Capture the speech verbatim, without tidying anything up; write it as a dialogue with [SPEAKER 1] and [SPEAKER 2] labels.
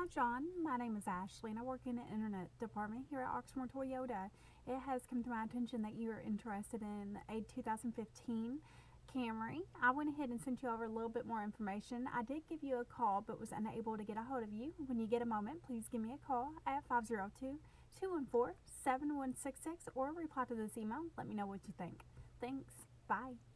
[SPEAKER 1] Hi John, my name is Ashley and I work in the internet department here at Oxmoor Toyota. It has come to my attention that you are interested in a two thousand fifteen Camry. I went ahead and sent you over a little bit more information. I did give you a call but was unable to get a hold of you. When you get a moment, please give me a call at five oh two, two one four, seven one six six or reply to this email. Let me know what you think. Thanks. Bye.